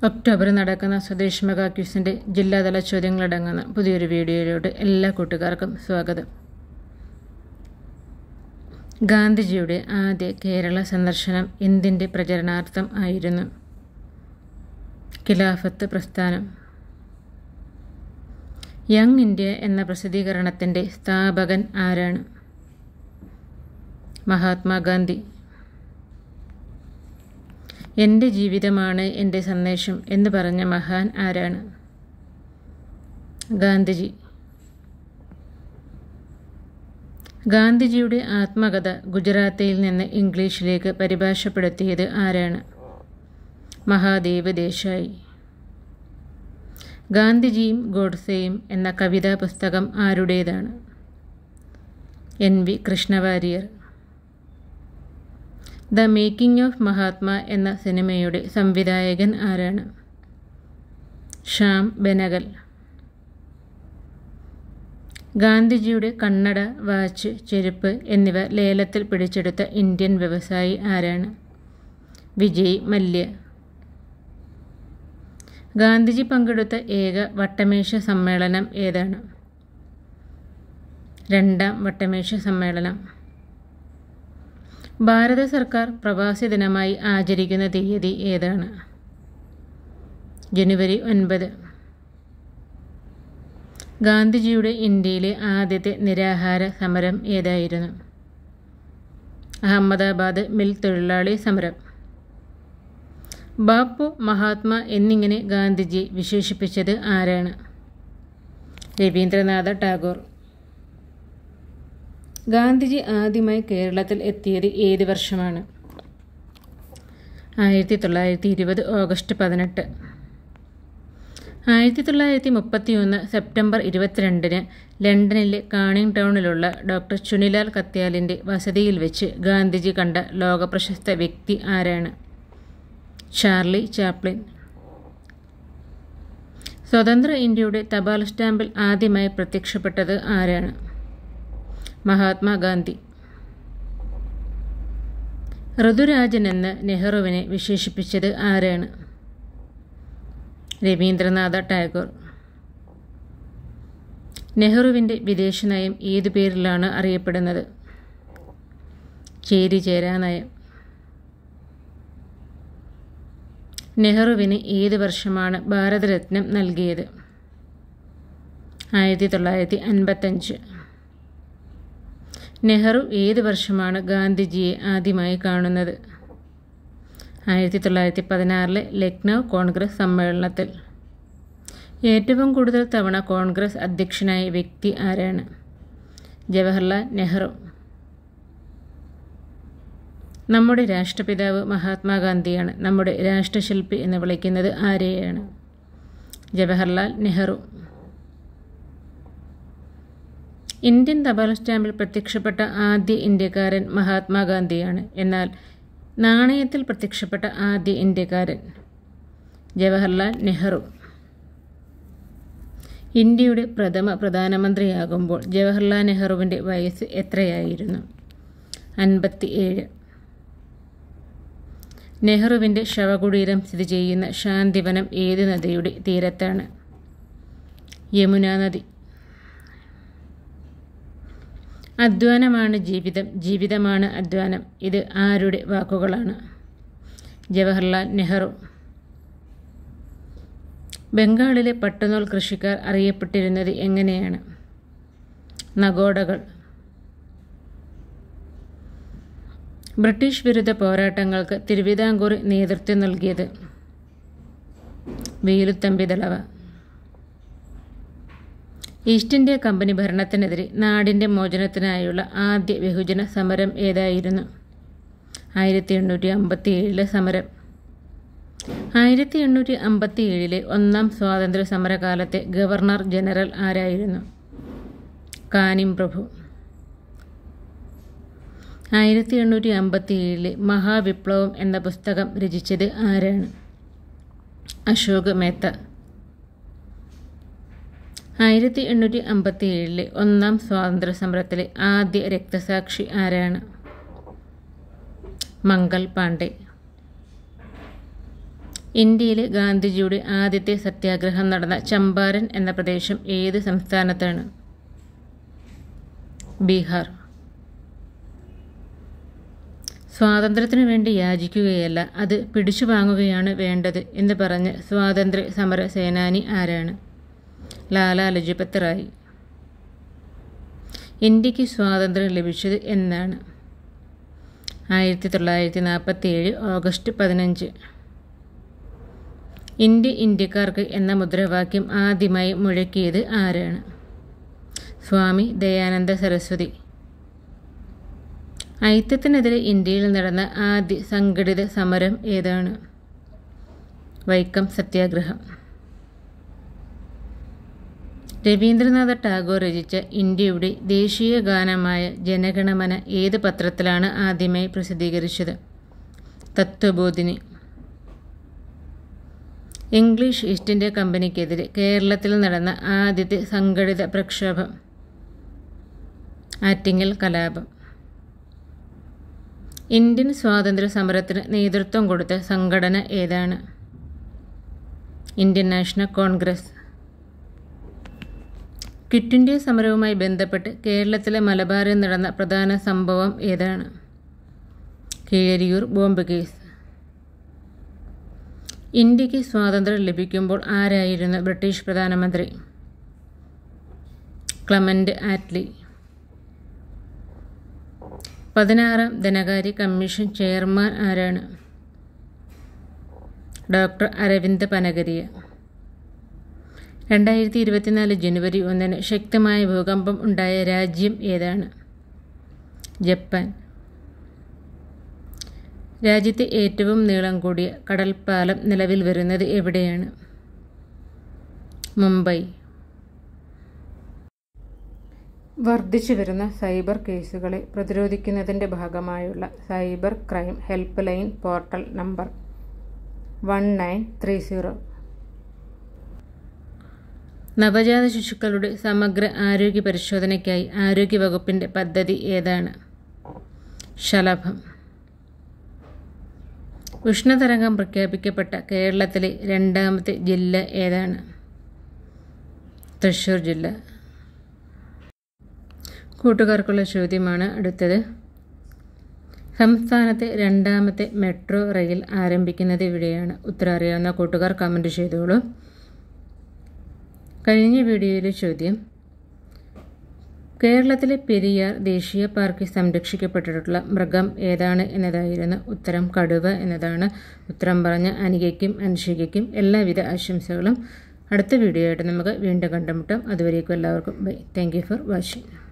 October നടക്കുന്ന Swadesh mega ക്വിസിൻ്റെ ജില്ലാതല ചോദ്യങ്ങളടങ്ങുന്ന പുതിയൊരു വീഡിയോയിലോട്ട് എല്ലാ കൂട്ടുകാർക്കും സ്വാഗതം. ഗാന്ധിജിയുടെ ആദ്യ കേരള സന്ദർശനം എന്തിൻ്റെ പ്രചരണാർത്ഥം ആയിരുന്നു? ഖിലാഫത്ത് പ്രസ്ഥാനം. യങ് ഇന്ത്യ എന്ന പ്രസിദ്ധീകരണത്തിൻ്റെ സ്ഥാപകൻ ആരാണ്? മഹാത്മാഗാന്ധി. എൻ്റെ ജീവിതമാണ് എൻ്റെ സന്ദേശം എന്ന് പറഞ്ഞ മഹാൻ ആരാണ്? ഗാന്ധിജി. ഗാന്ധിജിയുടെ ആത്മകഥ ഗുജറാത്തിയിൽ നിന്ന് ഇംഗ്ലീഷിലേക്ക് പരിഭാഷപ്പെടുത്തിയത് ആരാണ്? മഹാദേവ് ദേശായി. ഗാന്ധിജിയും ഗോഡ്സെയും എന്ന കവിതാ പുസ്തകം ആരുടേതാണ്? NV Krishna Warrier. The making of Mahatma എന്ന സിനിമയുടെ സംവിധായകൻ ആരാണ്? ശ്യാം ബെനഗൽ. ഗാന്ധിജിയുടെ കണ്ണട, വാച്ച്, ചെരുപ്പ് എന്നിവ ലേലത്തിൽ പിടിച്ചെടുത്ത ഇന്ത്യൻ വ്യവസായി ആരാണ്? വിജയ് മല്യ. ഗാന്ധിജി പങ്കെടുത്ത ഏക വട്ടമേശ സമ്മേളനം ഏതാണ്? രണ്ടാം വട്ടമേശ സമ്മേളനം. ഭാരത സർക്കാർ പ്രവാസി ദിനമായി ആചരിക്കുന്ന തീയതി ഏതാണ്? ജനുവരി 9. ഗാന്ധിജിയുടെ ഇന്ത്യയിലെ ആദ്യത്തെ നിരാഹാര സമരം ഏതായിരുന്നു? അഹമ്മദാബാദ് മിൽ തൊഴിലാളി സമരം. ബാപ്പു, മഹാത്മാ എന്നിങ്ങനെ ഗാന്ധിജിയെ വിശേഷിപ്പിച്ചത് ആരാണ്? രവീന്ദ്രനാഥ ടാഗോർ. ഗാന്ധിജി ആദ്യമായി കേരളത്തിൽ എത്തിയത് ഏത് വർഷമാണ്? 1920 ഓഗസ്റ്റ് 18. 1931 സെപ്റ്റംബർ 22 ലണ്ടനിലെ കാണിംഗ് ടൗണിലുള്ള ഡോക്ടർ ചുനിലാൽ കത്യാലിൻ്റെ വസതിയിൽ വെച്ച് ഗാന്ധിജി കണ്ട ലോകപ്രശസ്ത വ്യക്തി ആരാണ്? Charlie Chaplin. സ്വതന്ത്ര ഇന്ത്യയുടെ തപാൽ സ്റ്റാമ്പിൽ ആദ്യമായി പ്രത്യക്ഷപ്പെട്ടത് ആരാണ്? മഹാത്മാഗാന്ധി. ഋതുരാജൻ എന്ന് നെഹ്റുവിനെ വിശേഷിപ്പിച്ചത് ആരാണ്? രവീന്ദ്രനാഥ ടാഗോർ. നെഹ്റുവിൻ്റെ വിദേശ നയം ഏതു പേരിലാണ് അറിയപ്പെടുന്നത്? ചേരിചേരാ നയം. നെഹ്റുവിന് ഏത് വർഷമാണ് ഭാരതരത്നം നൽകിയത്? 1955. നെഹ്റു ഏത് വർഷമാണ് ഗാന്ധിജിയെ ആദ്യമായി കാണുന്നത്? 1916 ലക്നൗ കോൺഗ്രസ് സമ്മേളനത്തിൽ. ഏറ്റവും കൂടുതൽ തവണ കോൺഗ്രസ് അധ്യക്ഷനായ വ്യക്തി ആരാണ്? ജവഹർലാൽ നെഹ്റു. നമ്മുടെ രാഷ്ട്രപിതാവ് മഹാത്മാഗാന്ധിയാണ്. നമ്മുടെ രാഷ്ട്രശില്പി എന്ന് വിളിക്കുന്നത് ആരെയാണ്? ജവഹർലാൽ നെഹ്റു. ഇന്ത്യൻ തപാൽ സ്റ്റാമ്പിൽ പ്രത്യക്ഷപ്പെട്ട ആദ്യ ഇന്ത്യക്കാരൻ മഹാത്മാഗാന്ധിയാണ്. എന്നാൽ നാണയത്തിൽ പ്രത്യക്ഷപ്പെട്ട ആദ്യ ഇന്ത്യക്കാരൻ? ജവഹർലാൽ നെഹ്റു. ഇന്ത്യയുടെ പ്രഥമ പ്രധാനമന്ത്രിയാകുമ്പോൾ ജവഹർലാൽ നെഹ്റുവിൻ്റെ വയസ്സ് എത്രയായിരുന്നു? 57. നെഹ്റുവിൻ്റെ ശവകുടീരം സ്ഥിതി ചെയ്യുന്ന ശാന്തിവനം ഏത് നദിയുടെ തീരത്താണ്? യമുന നദി. അധ്വാനമാണ് ജീവിതം, ജീവിതമാണ് അധ്വാനം. ഇത് ആരുടെ വാക്കുകളാണ്? ജവഹർലാൽ നെഹ്റു. ബംഗാളിലെ പട്ടുനൂൽ കൃഷിക്കാർ അറിയപ്പെട്ടിരുന്നത് എങ്ങനെയാണ്? നഗോഡകൾ. ബ്രിട്ടീഷ് വിരുദ്ധ പോരാട്ടങ്ങൾക്ക് തിരുവിതാംകൂർ നേതൃത്വം നൽകിയത്? Veluthampi Dalawa. East India company ഭരണത്തിനെതിരെ നാടിൻ്റെ മോചനത്തിനായുള്ള ആദ്യ ബഹുജന സമരം ഏതായിരുന്നു? 1857 സമരം. 1857 ഒന്നാം സ്വാതന്ത്ര്യ സമരകാലത്തെ ഗവർണർ ജനറൽ ആരായിരുന്നു? കാനിം പ്രഭു. 1857 മഹാവിപ്ലവം എന്ന പുസ്തകം രചിച്ചത് ആരാണ്? അശോക് മേത്ത. 1857 ഒന്നാം സ്വാതന്ത്ര്യ സമരത്തിലെ ആദ്യ രക്തസാക്ഷി ആരാണ്? മംഗൾ പാണ്ഡെ. ഇന്ത്യയിലെ ഗാന്ധിജിയുടെ ആദ്യത്തെ സത്യാഗ്രഹം നടന്ന ചമ്പാരൻ എന്ന പ്രദേശം ഏത് സംസ്ഥാനത്താണ്? ബീഹാർ. സ്വാതന്ത്ര്യത്തിനു വേണ്ടി യാചിക്കുകയല്ല, അത് പിടിച്ചു വാങ്ങുകയാണ് വേണ്ടത് എന്ന് പറഞ്ഞ സ്വാതന്ത്ര്യ സമര സേനാനി ആരാണ്? ലാലാ ലജ്പത് റായ്. ഇന്ത്യക്ക് സ്വാതന്ത്ര്യം ലഭിച്ചത് എന്നാണ്? 1947 ഓഗസ്റ്റ് 15. ഇന്ത്യ ഇന്ത്യക്കാർക്ക് എന്ന മുദ്രാവാക്യം ആദ്യമായി മുഴക്കിയത് ആരാണ്? സ്വാമി ദയാനന്ദ സരസ്വതി. ഐക്യത്തിനെതിരെ ഇന്ത്യയിൽ നടന്ന ആദ്യ സംഘടിത സമരം ഏതാണ്? വൈക്കം സത്യാഗ്രഹം. രവീന്ദ്രനാഥ ടാഗോർ രചിച്ച ഇന്ത്യയുടെ ദേശീയ ഗാനമായ ജനഗണമന ഏത് പത്രത്തിലാണ് ആദ്യമായി പ്രസിദ്ധീകരിച്ചത്? തത്വബോധിനി. ഇംഗ്ലീഷ് ഈസ്റ്റ് ഇന്ത്യ കമ്പനിക്കെതിരെ കേരളത്തിൽ നടന്ന ആദ്യത്തെ സംഘടിത പ്രക്ഷോഭം? ആറ്റിങ്ങൽ കലാപം. ഇന്ത്യൻ സ്വാതന്ത്ര്യ സമരത്തിന് നേതൃത്വം കൊടുത്ത സംഘടന ഏതാണ്? Indian National Congress. Quit India സമരവുമായി ബന്ധപ്പെട്ട് കേരളത്തിലെ മലബാറിൽ നടന്ന പ്രധാന സംഭവം ഏതാണ്? Keezhariyur bomb case. ഇന്ത്യക്ക് സ്വാതന്ത്ര്യം ലഭിക്കുമ്പോൾ ആരായിരുന്നു ബ്രിട്ടീഷ് പ്രധാനമന്ത്രി? Clement Attlee. 16ാം ധനകാര്യ കമ്മീഷൻ ചെയർമാൻ ആരാണ്? ഡോക്ടർ അരവിന്ദ് പനഗരിയ. 2024 ജനുവരി 1 ശക്തമായ ഭൂകമ്പം ഉണ്ടായ രാജ്യം ഏതാണ്? ജപ്പാൻ. രാജ്യത്തെ ഏറ്റവും നീളം കൂടിയ കടൽപ്പാലം നിലവിൽ വരുന്നത് എവിടെയാണ്? മുംബൈ. വർദ്ധിച്ചു വരുന്ന സൈബർ കേസുകളെ പ്രതിരോധിക്കുന്നതിൻ്റെ ഭാഗമായുള്ള cyber crime helpline portal number 1930. നവജാത ശിശുക്കളുടെ സമഗ്ര ആരോഗ്യ പരിശോധനയ്ക്കായി ആരോഗ്യവകുപ്പിൻ്റെ പദ്ധതി ഏതാണ്? ശലഭം. ഉഷ്ണതരംഗം പ്രഖ്യാപിക്കപ്പെട്ട കേരളത്തിലെ രണ്ടാമത്തെ ജില്ല ഏതാണ്? തൃശ്ശൂർ ജില്ല. കൂട്ടുകാർക്കുള്ള ചോദ്യമാണ് അടുത്തത്. സംസ്ഥാനത്തെ രണ്ടാമത്തെ മെട്രോ റെയിൽ ആരംഭിക്കുന്നത് എവിടെയാണ്? ഉത്തരം അറിയാവുന്ന കൂട്ടുകാർ കമൻറ്റ് ചെയ്തോളൂ. കഴിഞ്ഞ വീഡിയോയിലെ ചോദ്യം, കേരളത്തിലെ പെരിയാർ ദേശീയ പാർക്കിൽ സംരക്ഷിക്കപ്പെട്ടിട്ടുള്ള മൃഗം ഏതാണ് എന്നതായിരുന്നു. ഉത്തരം കടുവ എന്നതാണ്. ഉത്തരം പറഞ്ഞ അനികയ്ക്കും അൻഷികയ്ക്കും എല്ലാവിധ ആശംസകളും. അടുത്ത വീഡിയോ ആയിട്ട് നമുക്ക് വീണ്ടും കണ്ടുമുട്ടാം. അതുവരേക്കും എല്ലാവർക്കും bye. Thank you for watching.